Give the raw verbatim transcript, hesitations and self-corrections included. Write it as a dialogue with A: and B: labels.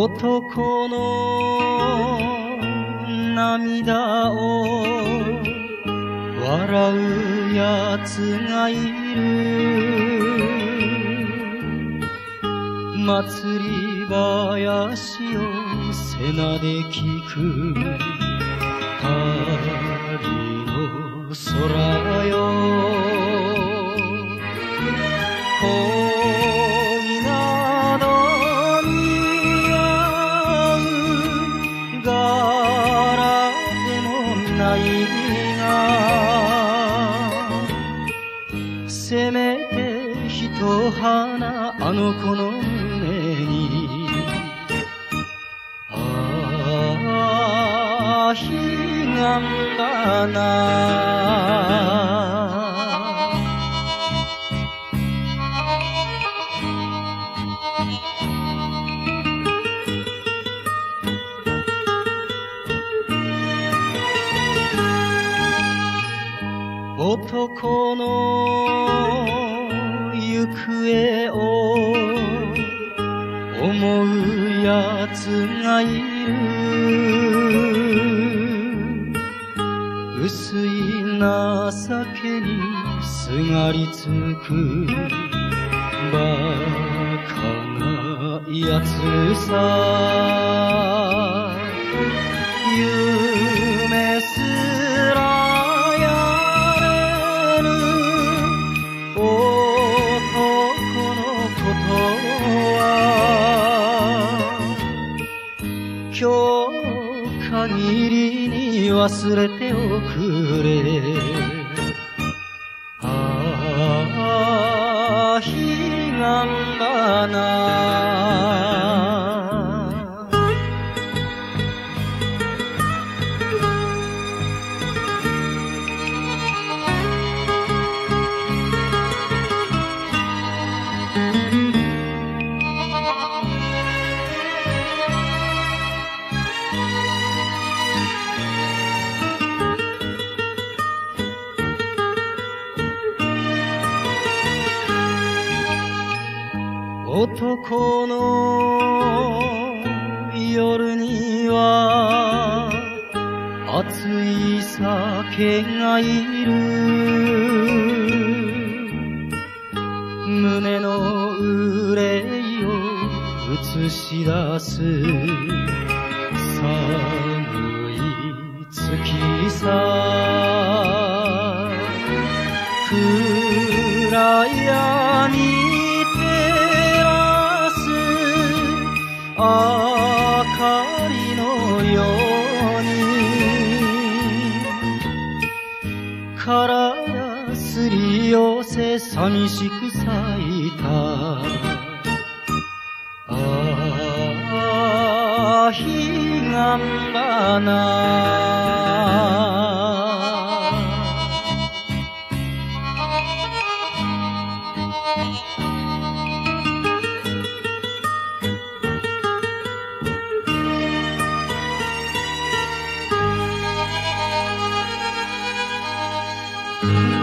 A: 男の涙を笑うやつがいる。祭り林を背なで聞くパリの空よ。恋など似合う柄でもないが、せめて一花あの子の胸に。ああ、彼岸だな。男の行方を思うやつがいる。薄い情けにすがりつくバカなやつさ。夢すらやれぬ男のことは、今日限りに忘れておくれ。ああ、彼岸だな。男の夜には熱い酒がいる。胸の憂いを映し出す寒い月さ。暗闇明かりのように体すり寄せ寂しく咲いた。ああ、彼岸だな。
B: うん。